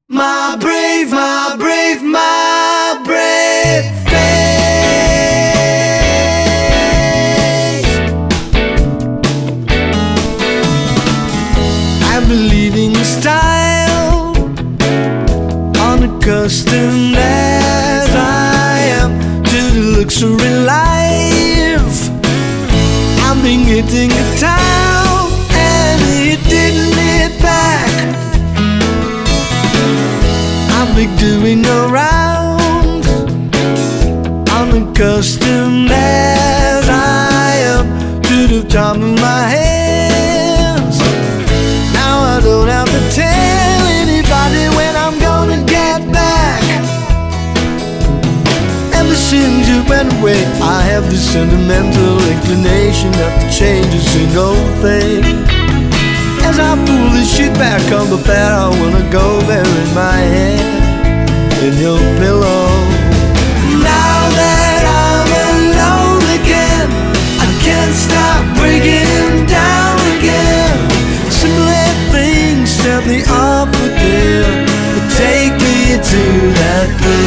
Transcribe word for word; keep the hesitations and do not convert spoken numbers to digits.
My brave, my brave, my brave face. I've been leading a style, unaccustomed as I am to the luxury life. I've been getting a town and it didn't hit back. I've been doing around, unaccustomed as I am to the time of my hands. Now I don't have to tell anybody when I'm gonna get back. Ever since you went away, I have this sentimental inclination not to change a single thing. As I pull this sheet back on the bed, I wanna go bury my head in your pillow. Now that I'm alone again, I can't stop breaking down again. Similar things set me up